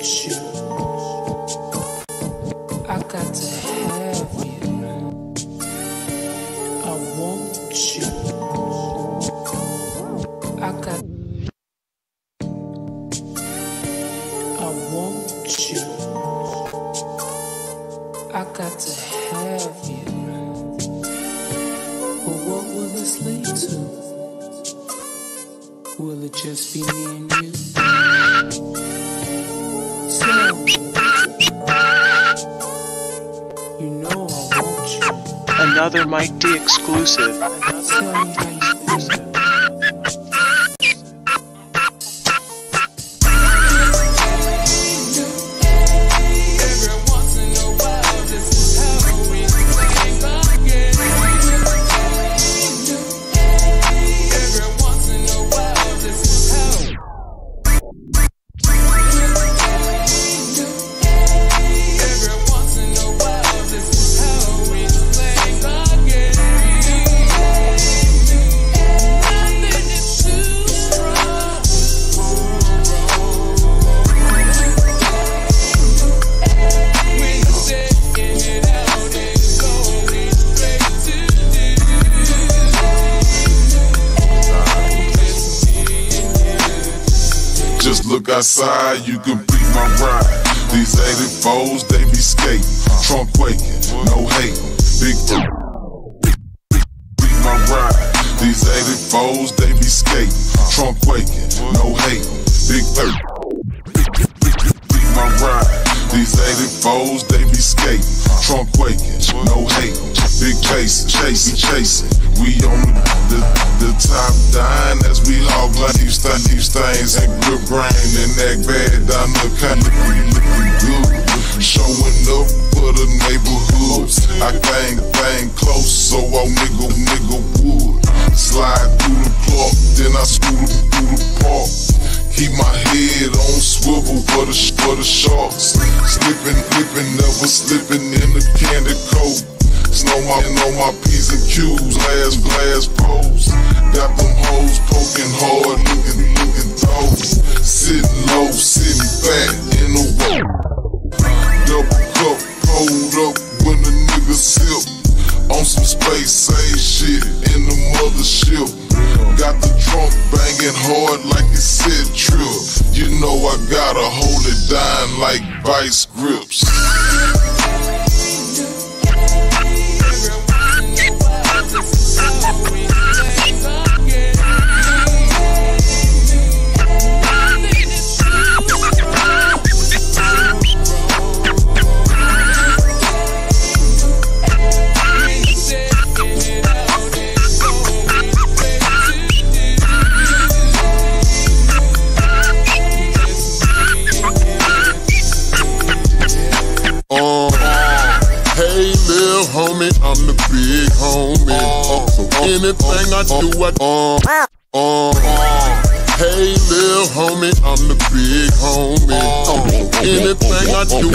you. I got to have you. I want you. I got. I want you. I got to have you. But what will this lead to? Will it just be me and you? Tell me. You know I want you. Another Mike D exclusive. Tell me how you feel. Look outside, you can beat my ride. These 84s, they be skating. Trunk quaking, no hating. Big beat my ride. These 84s, they be skating. Trunk quaking, no hating. Big beat my ride. These 84s, they be skating. Trunk quaking, no hating. Big chasing. We on the top dying as we hog like these things and good brain and that bad down the country looking good. Showing up for the neighborhood. I bang close so all nigga would. Slide through the clock, then I scooter through the park. Keep my head on swivel for the sharks. Slipping, never slipping in the candy coat. Snow my P's and Q's, glass pose. Got them hoes poking hard, looking toes. Sitting low, sitting back in the row. Double cup, pulled up when the nigga sip. On some space, same shit in the mothership. Got the trunk banging hard like it said trip. You know I gotta hold it down like vice grips. Hey lil' homie, I'm the big homie. So anything I do, Hey lil' homie, I'm the big homie. So anything I do,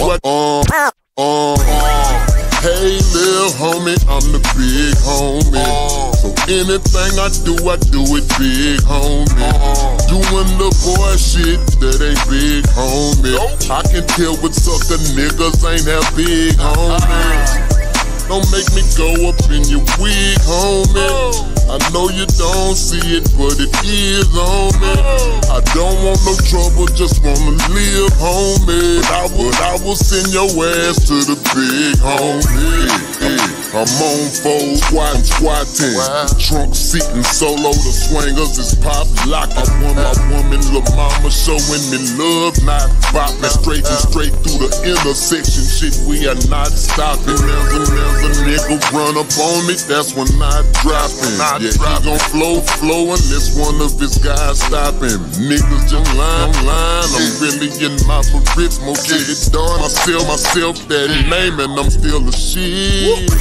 Hey lil' homie, I'm the big homie. So anything I do it big homie. Doing the boy shit that ain't big homie. I can tell with sucker niggas ain't that big homie. Don't make me go up in your wig, homie. I know you don't see it, but it is, homie. I don't want no trouble, just wanna live, homie. But I will send your ass to the big homie. I'm on fold, squatting. Trunk sitting solo, the swingers is pop lock. I want my woman, lil' mama, showing me love, not bopping. Straight through the intersection, shit, we are not stopping. There's a nigga run up on me, that's when I drop him. Yeah, he gon' flow unless one of his guys stop him. Niggas just line, I'm really in my Barismo, get it done. Myself that name and I'm still a shit.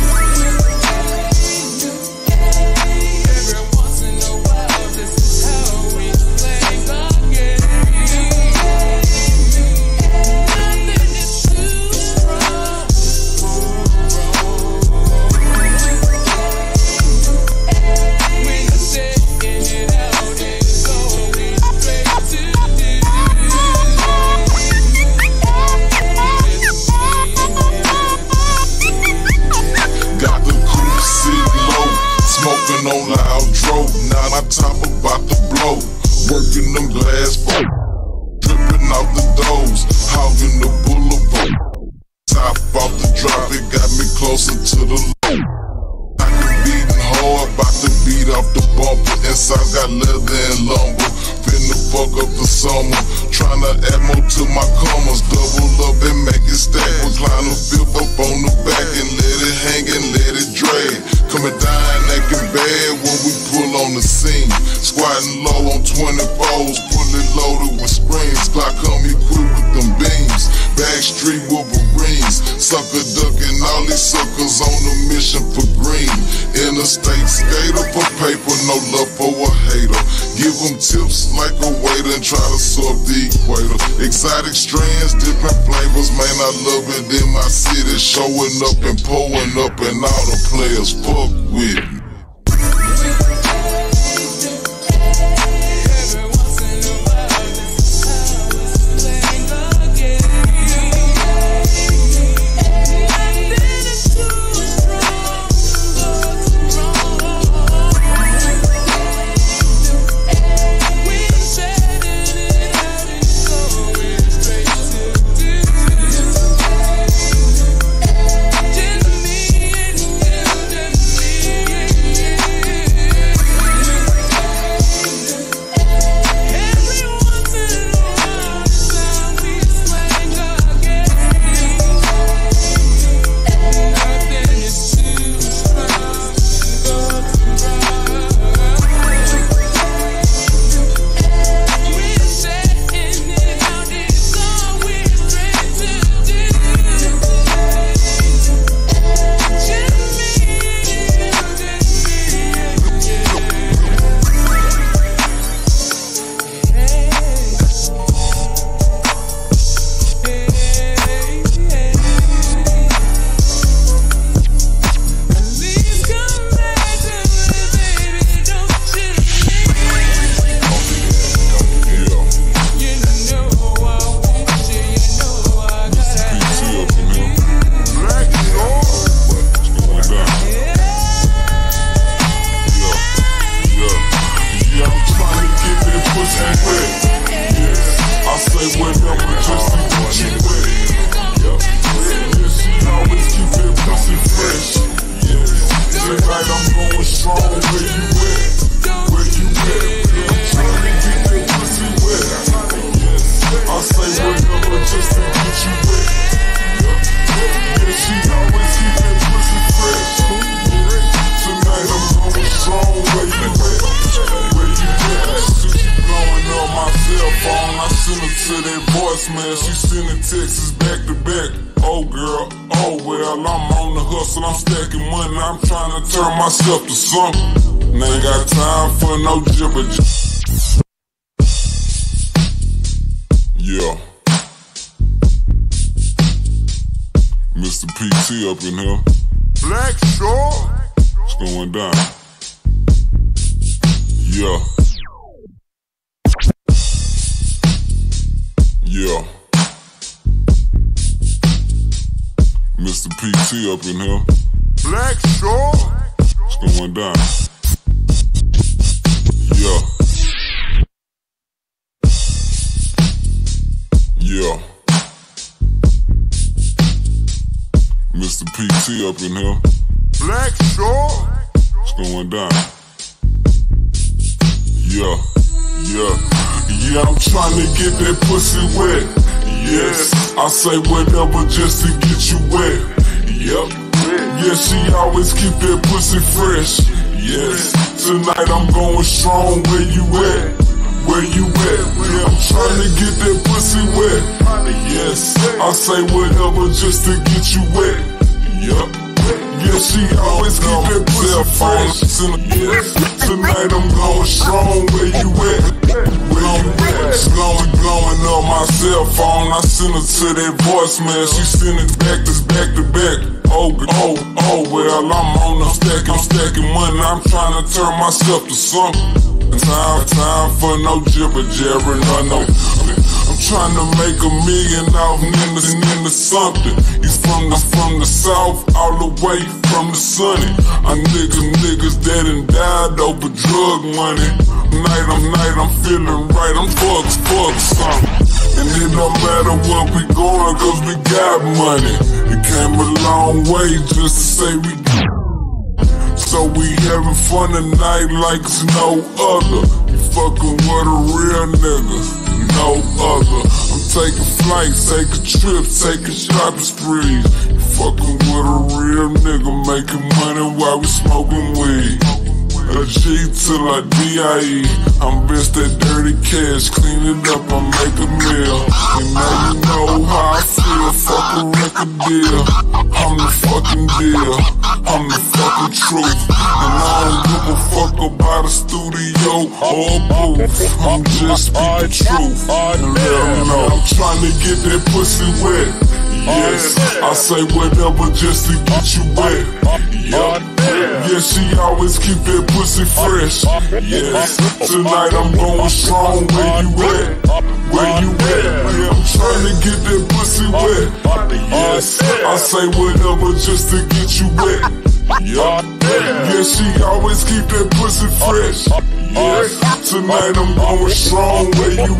than lumber. Finna fuck up the summer, tryna add more to my commas. Double up and make it stack. Recline the fifth up on the back and let it hang and let it drag. Coming down acting bad when we pull on the scene. Squatting low on 24s, fully loaded with screens. Clock come equipped with them beams. Backstreet Wolverines, sucker ducking all these suckers on a mission for green. Interstate skater for paper, no love for a hater. Give them tips like a waiter and try to sort the equator. Exotic strands, different flavors, man, I love it in my city. Showing up and pulling up and all the players fuck with me. Man, she sending texts back to back. Oh girl, oh well, I'm on the hustle, I'm stacking money, I'm trying to turn myself to something. And ain't got time for no jibber. Yeah, Mr. PT up in here. Black Shore, it's going down. Yeah. Yeah, Mr. PT up in here. Black Shore, it's going down. Yeah, yeah, Mr. PT up in here. Black Shore, it's going down. Yeah, yeah. Yeah, I'm tryna get that pussy wet. Yes, I say whatever just to get you wet. Yep. Yeah, she always keep that pussy fresh. Yes, tonight I'm going strong. Where you at? Where you at? Yeah, I'm tryna get that pussy wet. Yes, I say whatever just to get you wet. Yep. Yeah, she always keep that pussy fresh. Yes, tonight I'm going strong. Where you at? Blowing up my cell phone, I send her to that voicemail. She send it back to back. Oh, well, I'm on the I'm stacking money, I'm trying to turn myself to something. Time for no jibber jabber, no. I'm trying to make $1 million off into something. He's from the south, all the way from the sunny. I niggas that done died over drug money. Night, I'm feeling right, I'm fuck something. And it don't matter what we going, cause we got money. It came a long way just to say we got. So we having fun tonight like it's no other. We nigga, no other. I'm taking flights, taking trips, taking shopping sprees. Fucking with a real nigga, making money while we smoking weed. A G till I D.I.E. I'm best at dirty cash, clean it up, I make a meal. And now you know how I feel, fuck a record deal. I'm the fucking deal, I'm the fucking truth. And I don't give a fuck about a studio or a booth. I'm just speak the truth and let them know. I'm trying to get that pussy wet. Yes, I say whatever just to get you wet. Yup. Yeah, she always keep that pussy fresh. Yes, tonight I'm going strong. Where you at? Where you at? Yeah, I'm trying to get that pussy wet. Yes, I say whatever just to get you wet. Yup. Yeah, she always keep that pussy fresh. Yes, tonight I'm going strong. Where you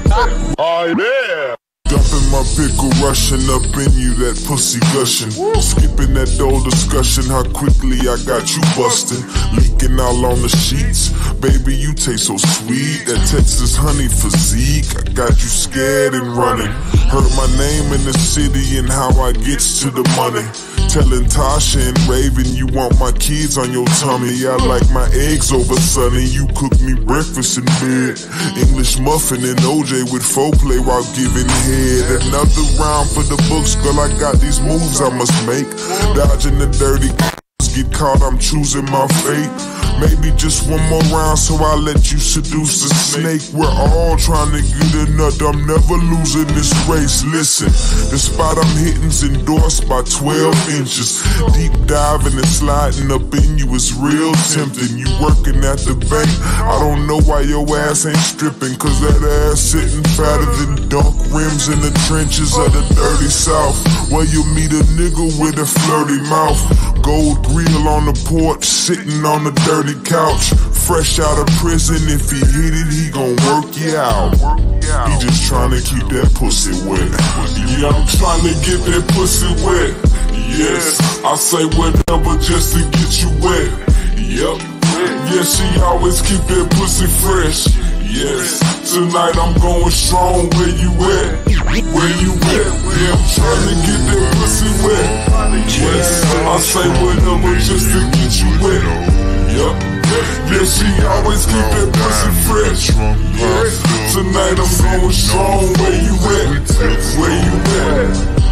at? Dumping my pickle, rushing up in you, that pussy gushing. Skipping that old discussion, how quickly I got you busting. Leaking all on the sheets, baby you taste so sweet. That Texas honey physique, I got you scared and running. Heard my name in the city and how I gets to the money. Telling Tasha and Raven you want my kids on your tummy. I like my eggs over sunny. You cook me breakfast in bed. English muffin and OJ with foreplay while giving head. Another round for the books, girl. I got these moves I must make. Dodging the dirty. Get caught, I'm choosing my fate. Maybe just one more round so I'll let you seduce the snake. We're all trying to get a nut, I'm never losing this race. Listen, the spot I'm hitting's endorsed by 12 inches. Deep diving and sliding up in you is real tempting. You working at the bank, I don't know why your ass ain't stripping. Cause that ass sitting fatter than dunk rims in the trenches of the dirty south. Where you meet a nigga with a flirty mouth. Gold grill on the porch, sitting on the dirty couch. Fresh out of prison, if he hit it, he gon' work you out. He just tryna keep that pussy wet. Yeah, I'm tryna get that pussy wet. Yes, I say whatever just to get you wet. Yep. Yeah, she always keep that pussy fresh. Yes, tonight I'm going strong. Where you at? Where you at? Yeah, I'm trying to get that pussy wet. Yes, I say whatever just to get you wet. Yup. Yeah, she always keep that pussy fresh. Yes, tonight I'm going strong. Where you at? Where you at?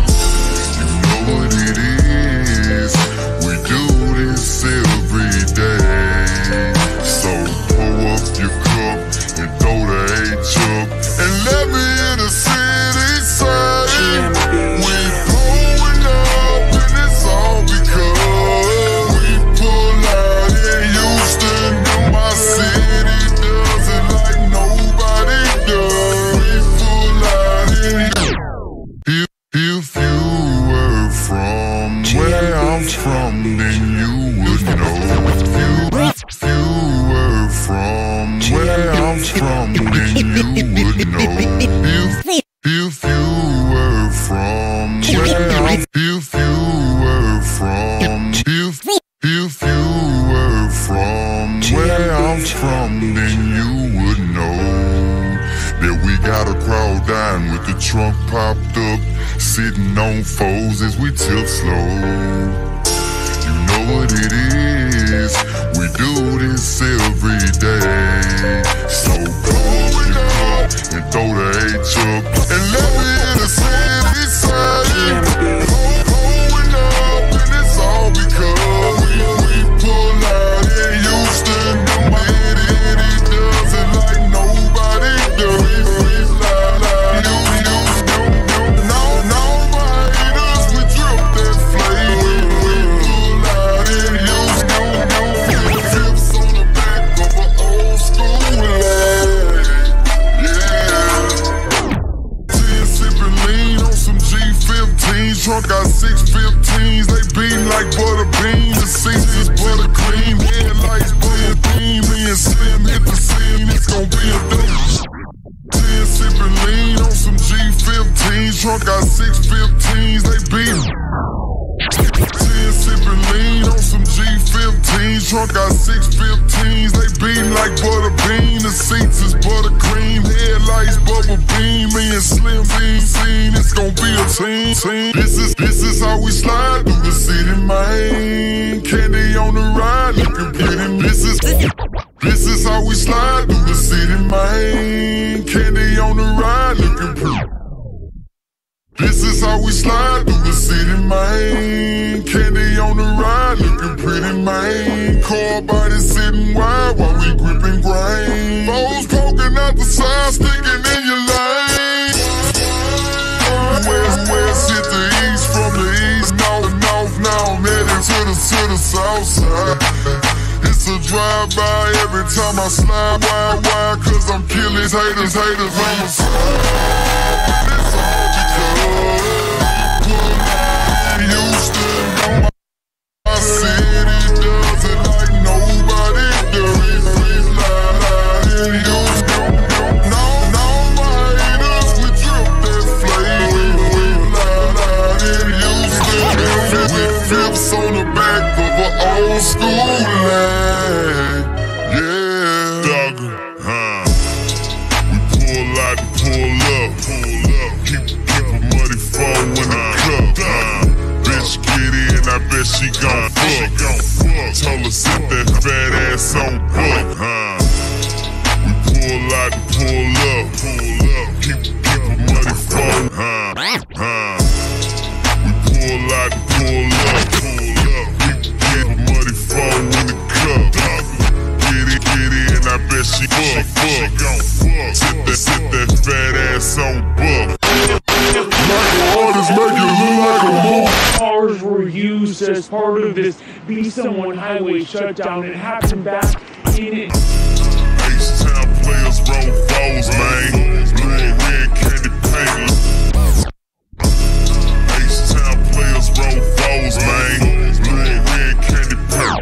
You know what it is. We do this every day. So pour up your cup and throw the H up and let me in the city side. We pulling up and it's all because we pull out in Houston and my city does it like nobody does. We pull out in Houston. If you were from where I'm from, then you would know. If you were from where I'm from, then you would know. If you were from where I'm, if you were from, if you were from where I'm from, then you would know that we got a crowd down with the trunk popped up, sitting on foes as we tilt slow. You know what it is, we do this every day. So pull it up and throw the H up and let me in the city side. Pulling up and it's all because we pull out in Houston. My city does it like nobody does. We fly like nobody. We drip that flame. We pull out in Houston. Trips on the back of an old school line. Yeah. 10 sipping lean on some G15s. Trunk got 615s. They beating like butter beans. The seats is butter cream. Headlights blend beam. Me and Slim hit the scene. It's gon' be a dope. 10 sipping lean on some G15s. Trunk got 615s. They beating. 10 sipping lean on some G15s. Trunk got 615s. They beating like butter bean. The seats is butter cream. Head team, me and Slim scene, it's gon' be a team. This is how we slide through the city, man. Candy on the ride, looking pretty. This is how we slide through the city, man. Candy on the ride, looking pretty. This is how we slide through the city, man. Candy on the ride, looking pretty, man. Car body sitting wide while we gripping grain. Foes poking out the side, sticking in your lane. West hit the east, from the east, north, now I'm heading to the south side. It's a drive-by every time I slide wide, cause I'm killing haters on the side. It's all because Houston, my city does it like nobody does. In Houston, no haters, we drip that flavor. In Houston, with flips on the back of an old school line. Yeah, Dugger, we pull out and pull up. Keep a muddy phone in the cup. Bitch get in, I bet she gon' fuck. Told her sit that fat ass on buck. We pull out and pull up. Keep a muddy phone. We pull out and pull up. Keep a muddy phone in the cup. Get in, I bet she fuck. Sit that fat ass on buck. Cars were used as part of this B-Someone highway shutdown. It happened back in it. H-Town players roll foes, man. Blue and red candy paint. H-Town players roll foes, man. Blue and red candy paint.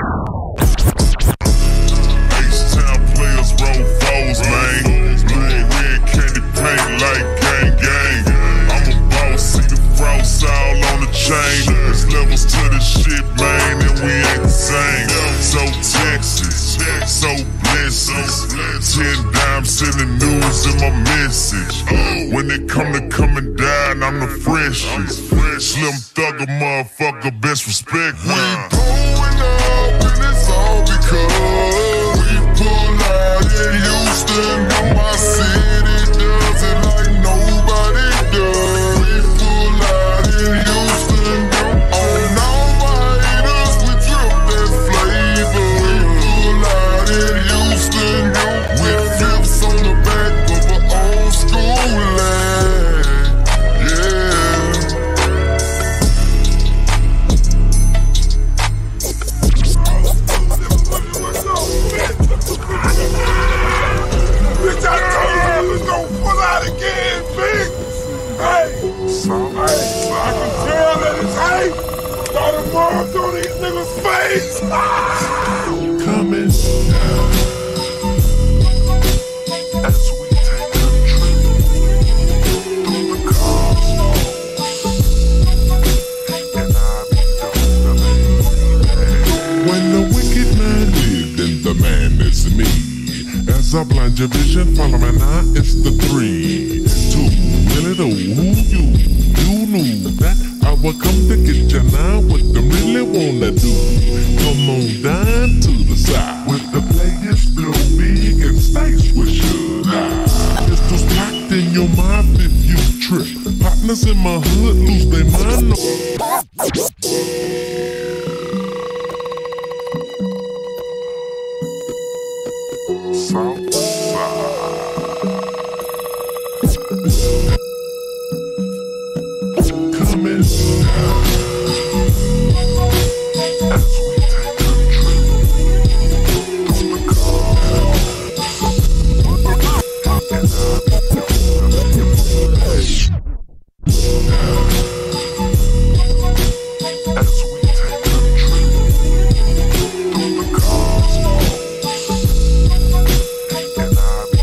H-Town players roll foes, man. Blue and red candy paint like gang. I'm a boss, see the frost all on the chain. There's levels to this shit, man, and we ain't the same. So Texas, so blessings. 10 dimes in the news in my message. When it come to coming down, I'm the freshest. Slim Thugger, motherfucker, best respect. We going up, and it's all because we pull out in Houston. My city does it like nobody does. We pull out in Houston. On all my haters, we drip that flavor. We pull out in Houston with flips on the back of an old school line. Yeah. Bitch, I told you I was gonna pull out again, big. Hey, I can tell that it's hate. Got a mark on these niggas' face. Coming down as we take a trip through the cosmos, and I be the man. When the wicked man lived, then the man is me. As I blind your vision, follow my eye, it's the 3, 2, really the who you knew that I would come to get you now. What them really wanna do? Come on down to the side. With the players blow big and snakes with sugar. Pistols packed in your mouth if you trip. Partners in my hood lose their mind. Coming down as we take a trip through the cosmos, and I be the as we take a trip through the cosmos, and I be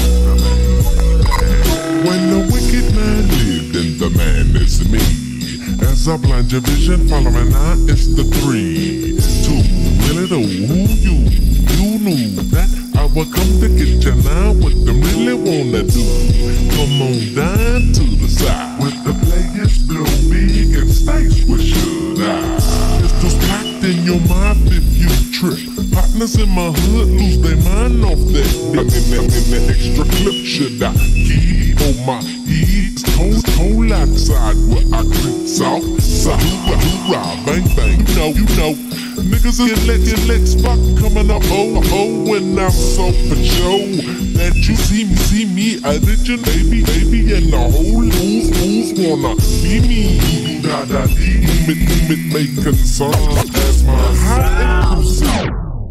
the when the wicked man lived, then the man is me. As I blind your vision, follow my eye, it's the 3, 2, really the who you knew that I would come to get you now. What them really wanna do? Come on Niggas in my hood lose their mind off that. I'm in that extra clip, should I keep on my ears? Cold outside where I creep south, hoorah, bang bang, you know. Niggas in Lex spot coming up, oh, when I'm so for show that you see me, I did your baby, and the whole who's wanna be me. It may concern as my high and cruising.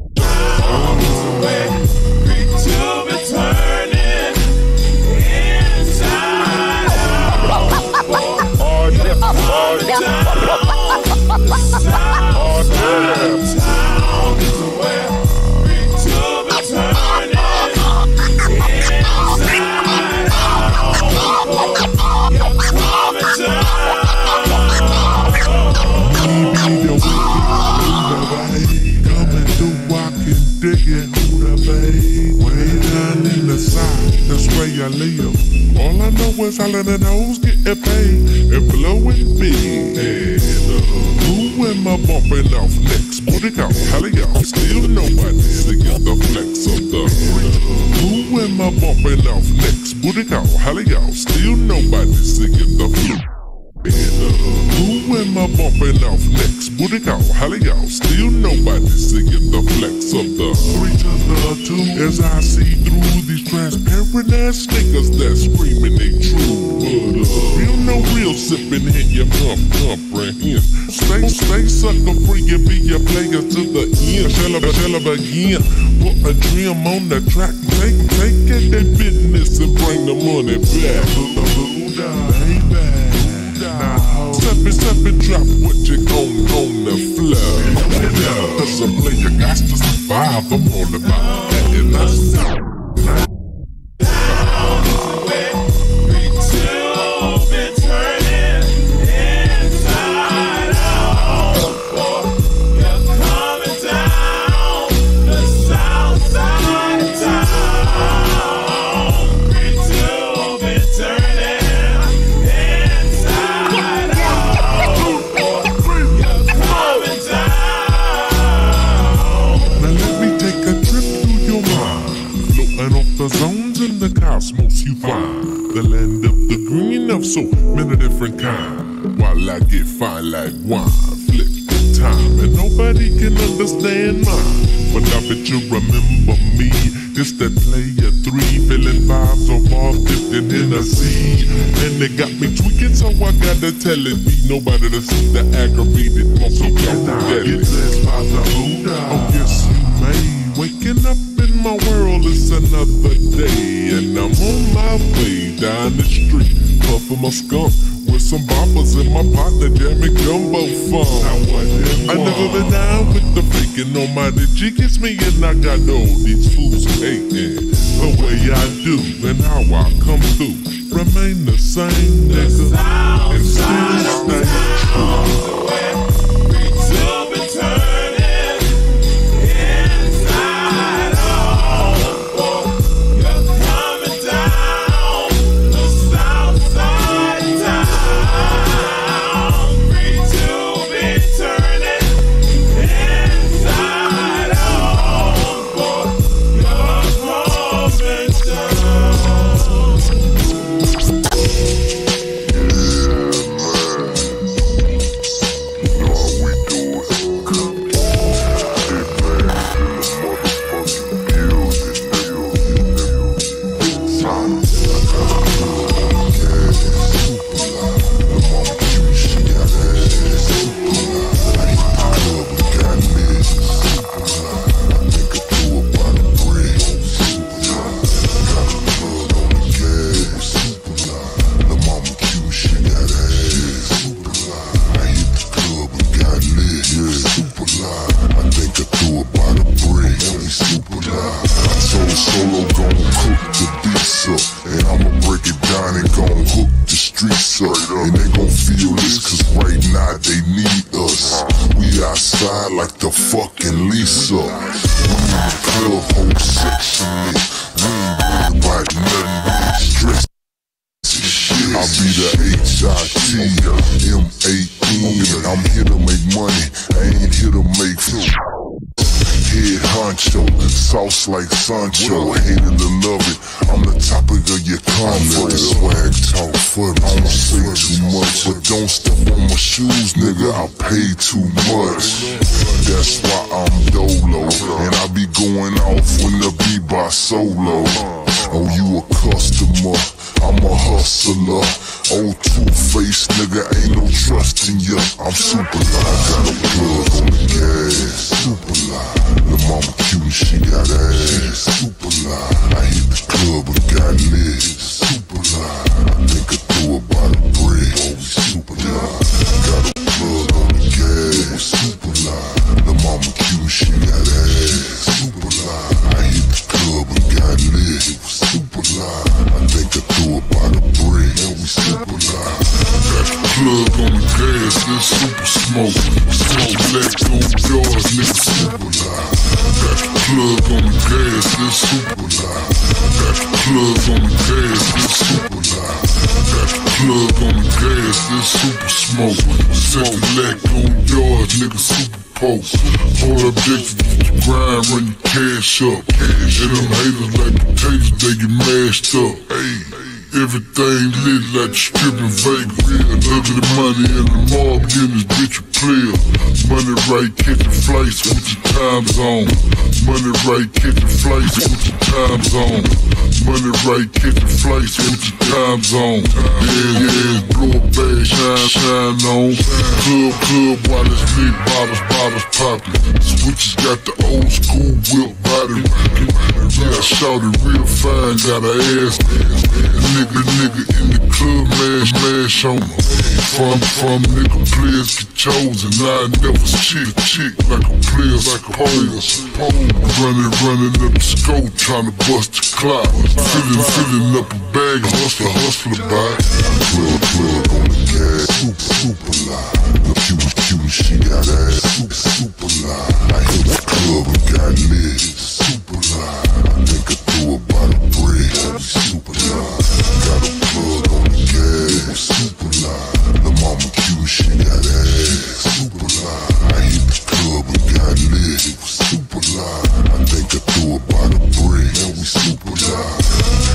I live. All I know is hollering and hoes getting paid and blowing big. Who am I bumping off next? Put it out, hell y'all. Still nobody to get the flex of the Who am I bumping off next? Put it out, hell y'all. Still nobody to get the flex. Who am I bumping off next? Put it out, hell y'all. Still nobody to get the flex of the 3 to the 2 as I see through these transparent ass niggas that screaming they true. Real no real sipping in your comprehend. Stay sucker free and be a player to the end. Shall I begin? Put a dream on the track. Take it their business and bring the money back. Step and drop what you on the floor. Cause a player got to survive. I'm all about that and that's zones in the cosmos you find the land of the green of so many different kinds. While I get fine like wine, flip the time, and nobody can understand mine. But I bet you remember me, just that player 3, feeling vibes of all dipped in Hennessy. And they got me tweaking, so I gotta tell it. Be nobody to see the aggravated muscle that it. Oh yes you may. Waking up in my world, it's another day, and I'm on my way down the street, puffing my skunk with some boppers in my partner jamming gumbo fun. I never been down with the faking, no matter G gets me and I got all these fools hating the way I do and how I come through. Remain the same nigga and still stay true. And they gon' feel this cause right now they need us. We outside like the fucking Lisa. We in the club whole section. We ain't worried about nothing but stress. I be the HITMAN. I'm here to make money, I ain't here to make food. Head honcho, sauce like Sancho. Hate it or love it, I'm the topic of your comment. Swag talk for me, I don't say too much, but don't step on my shoes, nigga, I pay too much. That's why I'm dolo, and I be going off when the beat by solo. Oh, you a customer, I'm a hustler. Old two-faced nigga, ain't no trust in ya. I'm super live, got a plug on the gas. Super live, the mama cute and she got ass. Super live, I hit the club and got lit. Super live, I think I threw about a brick. Oh, super live, got a plug on the gas. Super live, the mama cute and she got ass. Super live, I hit the club and got lit. Super live, I think I threw about a brick. Oh, we super live. Got the plug on the gas, this super smoke. Smoke left on yours, nigga, super live. Got the plug on the gas, this super live. Got the plug on the gas, this super live. Got the plug on the gas, this super smoke. Second leg on yours, nigga, super post. Hold up, bitch, grind, run your cash up. And them haters like potatoes, they get mashed up. Everything lit like the stripping Vegas. Look at the money in the mob, getting this bitch a player. Money right, catching flights with your time zone. Money right, catching flights with your time zone. Money right, catching flights with your time zone. Yeah, blow a bag, shine on. Club, while it's lit, bottles poppin'. Switches got the old school whip body rockin'. Yeah, shawty real fine, got her ass. Nigga in the club, mash on her. From nigga players get chosen. I never chick like a player, like a pole. Running up the scope, tryna bust the clock. Filling up a bag, hustler by. Plug on the gas, super live. The cute, she got ass, super live. I hit the club and got lit, super live. I think I threw about a brick, super live. Got a plug on the gas, super live. The mama cute, she got ass, super live. I hit the club and got lit, super live. I think I threw about a brick, and we super live.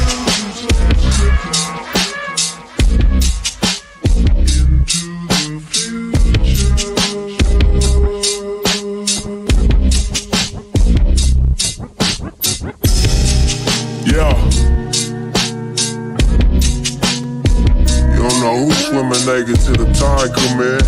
Swimming naked till the tide come in.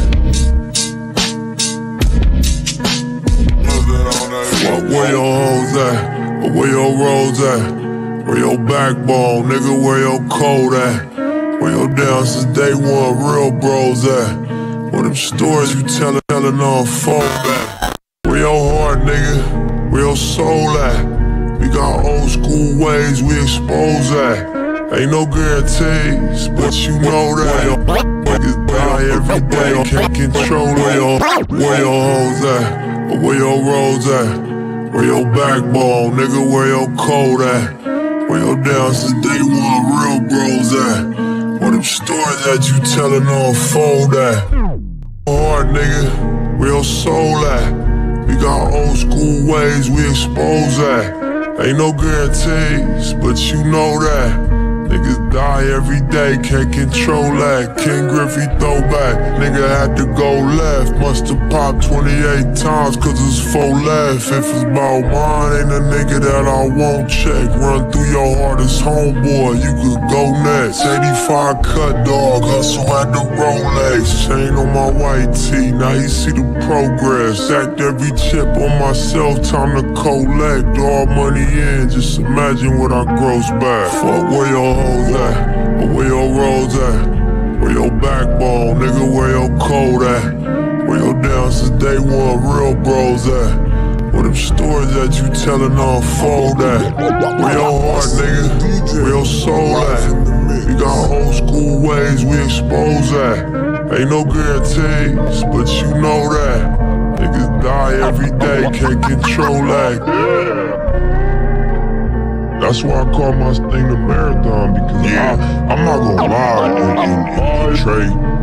Where your hoes at? Where your roads at? Where your backbone, nigga? Where your code at? Where your down since day one real bros at? Where them stories you telling on phone at? Where your heart, nigga? Where your soul at? We got old school ways we expose at. Ain't no guarantees, but you know that niggas die every day, can't control it. Where your hoes at? Where your roads at? Where your backbone, nigga? Where your code at? Where your down since day one real bros at? Where them stories that you telling on phone at? Heart, nigga, where your soul at? We got old school ways we expose at. Ain't no guarantees, but you know that niggas die every day, can't control that. King Griffey throwback, nigga had to go left. Musta popped 28 times cause it's 4 left. If it's about mine, ain't a nigga that I won't check. Run through your hardest homeboy, you could go next. 85 cut dog, hustle at the Rolex. Chain on my white tee, now you see the progress. Stacked every chip on myself, time to collect. All money in, just imagine what I gross back. Fuck where your hoes at, where your roads at, where your backbone, nigga, where your code at, where your down since day one real bros at, where them stories that you telling on phone at, where your heart, nigga, where your soul at, we got old school ways we expose at, ain't no guarantees, but you know that, niggas die every day, can't control that. That's why I call my thing the marathon, because I'm not gonna lie and Trey,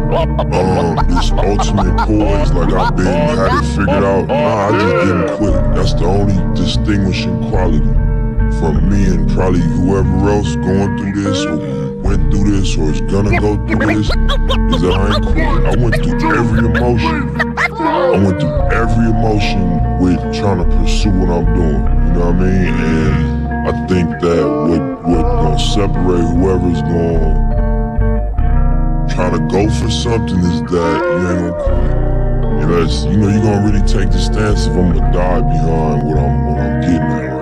This ultimate poise, like I've been had it figured out. Nah, I just didn't quit. That's the only distinguishing quality from me and probably whoever else going through this or went through this or is gonna go through this, is that I ain't quit. I went through every emotion. I went through every emotion with trying to pursue what I'm doing. You know what I mean? And I think that what gonna separate whoever's gonna try to go for something is that you ain't gonna quit. You know, you're gonna really take the stance if I'm gonna die behind what I'm getting at right now.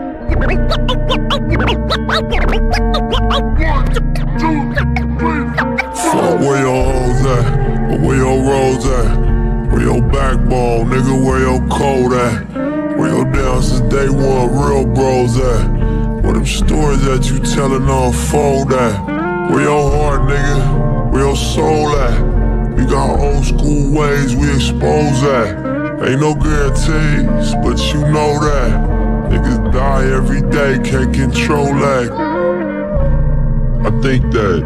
Fuck where your hoes at, or where your roads at, where your backbone, nigga, where your code at, where your down since day one real bros at, where them stories that you tellin' unfold at, where your heart, nigga, where your soul at. We got old school ways we expose at. Ain't no guarantees, but you know that. Niggas die every day, can't control that. I think that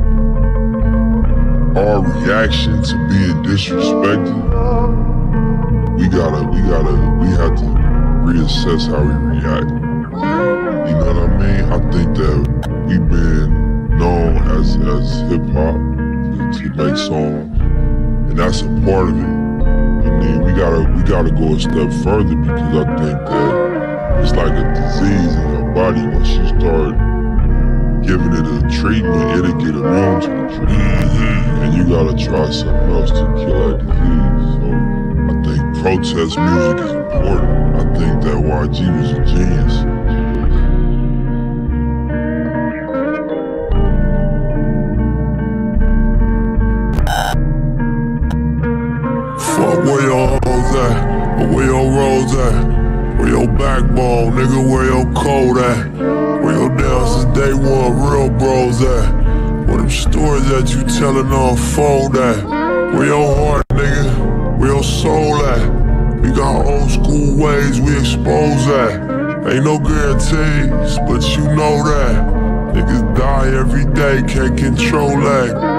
our reaction to being disrespected, we have to reassess how we react. You know what I mean? I think that we've been known as hip hop to make songs, and that's a part of it. I mean, we gotta go a step further because I think that it's like a disease in your body. Once you start giving it a treatment, it'll get immune to the treatment, and you gotta try something else to kill that disease. So I think protest music is important. I think that YG was a genius. Fuck where your hoes at, or where your roads at, where your backbone, nigga, where your code at, where your down since day one real bros at, where them stories that you tellin' unfold at, where your heart, nigga, where your soul at. We got old school ways we expose at. Ain't no guarantees, but you know that. Niggas die every day, can't control that.